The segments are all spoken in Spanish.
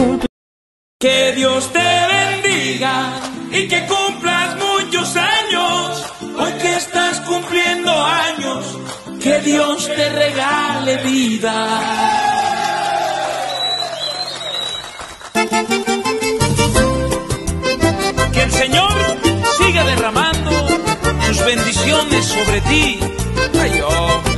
Que Dios te bendiga y que cumplas muchos años. Hoy que estás cumpliendo años, que Dios te regale vida. Que el Señor siga derramando sus bendiciones sobre ti. Ay, hombre.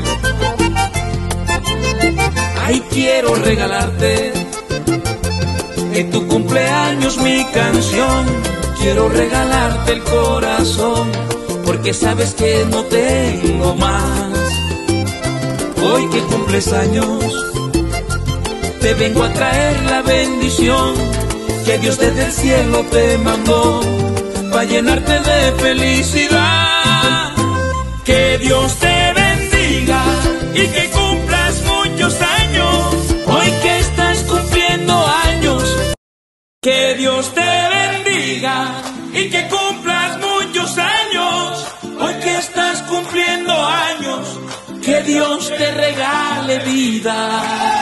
Ay, quiero regalarte en tu cumpleaños mi canción. Quiero regalarte el corazón, porque sabes que no tengo más. Hoy que cumples años, te vengo a traer la bendición que Dios desde el cielo te mandó, para llenarte de felicidad. Que Dios te bendiga y que cumplas muchos años. Hoy que estás cumpliendo años, que Dios te bendiga y que cumplas muchos años. Hoy que estás cumpliendo años, que Dios te regale vida.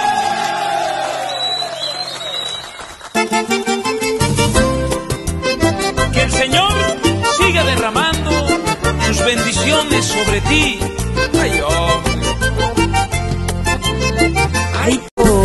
Que el Señor siga derramando sus bendiciones sobre ti. Ay, hombre. Ay,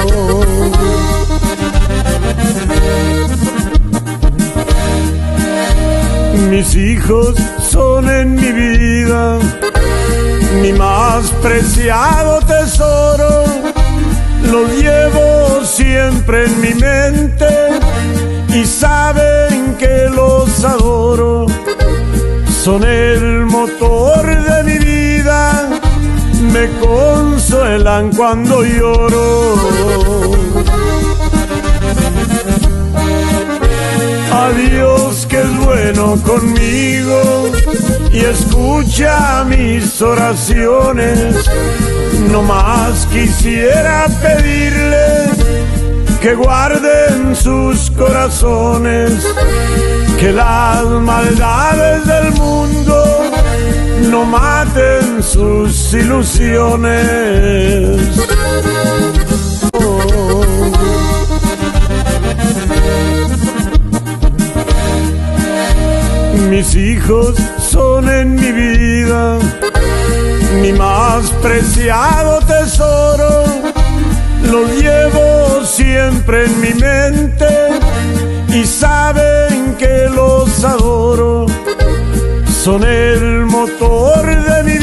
mis hijos son en mi vida mi más preciado tesoro. Los llevo siempre en mi mente y saben que los adoro. Son el motor de mi vida, me consuelan cuando lloro. A Dios que es bueno conmigo y escucha mis oraciones, no más quisiera pedirle que guarden sus corazones, que las maldades del mundo no maten sus ilusiones. Mis hijos son en mi vida mi más preciado tesoro. Los llevo siempre en mi mente y saben que los adoro. Son el motor de mi